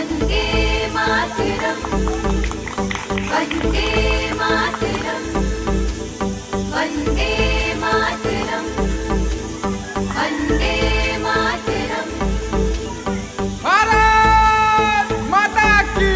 वन्दे मातरम् वन्दे मातरम् वन्दे मातरम् वन्दे मातरम्। भारत माता की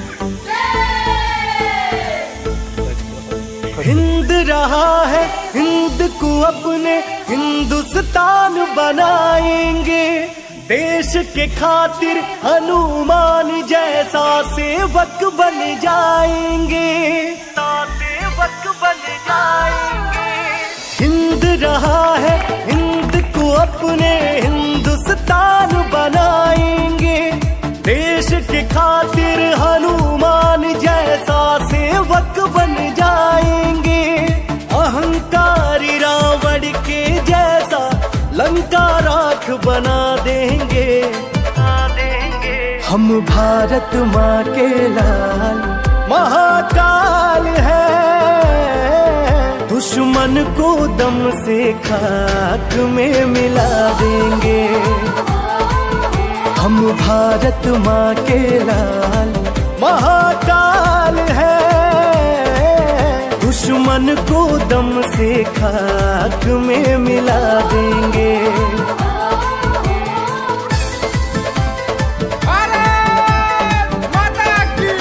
हिंद रहा है, हिंद को अपने हिंदुस्तान बनाएंगे। देश के खातिर हनुमान जैसा सेवक बन जाएंगे, सेवक बन जाएंगे। हिंद रहा है, हिंद को अपने हिंदुस्तान बनाएंगे। देश के खातिर हनुमान जैसा सेवक बन जाएंगे। अहंकारी रावण के जैसा लंका राख बना देंगे। हम भारत माँ के लाल महाकाल हैं। दुश्मन को दम से खाक में मिला देंगे। हम भारत माँ के लाल महाकाल हैं। दुश्मन को दम से खाक में मिला देंगे। भारत माता की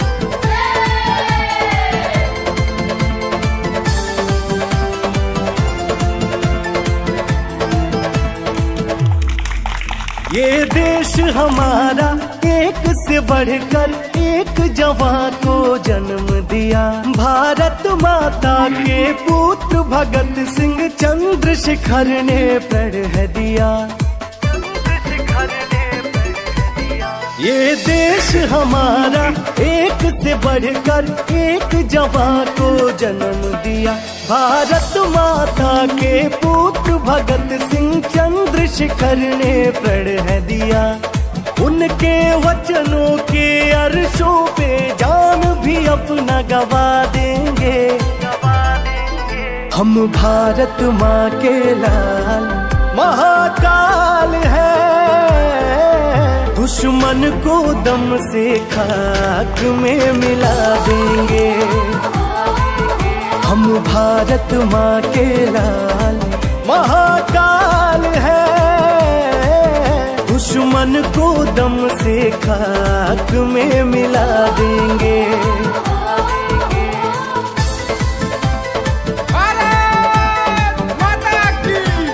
ये देश हमारा एक से बढ़कर एक जवान को जन्म दिया। भारत माता के पुत्र भगत सिंह चंद्रशेखर ने प्रण दिया। ये देश हमारा एक से बढ़कर एक जवान को जन्म दिया। भारत माता के पुत्र भगत सिंह चंद्रशेखर ने प्रण दिया। उनके वचनों के अर्शों पे जान भी अपना गवा देंगे। हम भारत माँ के लाल महाकाल हैं। दुश्मन को दम से खाक में मिला देंगे। हम भारत माँ के लाल महाकाल हैं। दुश्मन को दम से खाक में मिला देंगे। भारत माता की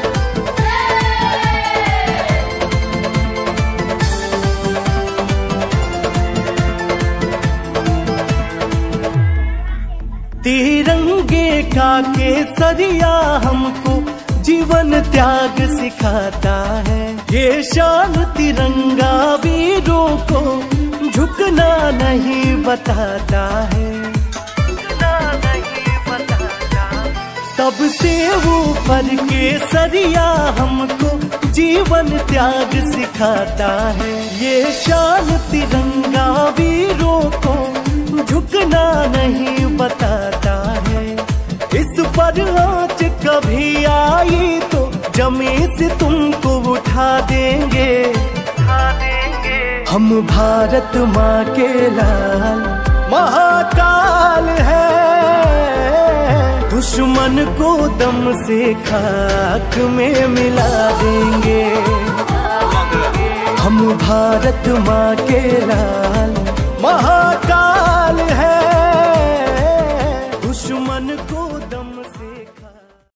तिरंगे का केसरिया हमको जीवन त्याग सिखाता है। ये शान तिरंगा वीरों को झुकना नहीं बताता है। सबसे ऊपर केसरिया हमको जीवन त्याग सिखाता है। ये शान तिरंगा वीरों को झुकना नहीं बताता है। इस पर आँच कभी आई तो जमीन से तुमको उठा देंगे। हम भारत माँ के लाल महाकाल हैं। दुश्मन को दम से खाक में मिला देंगे। हम भारत माँ के लाल महाकाल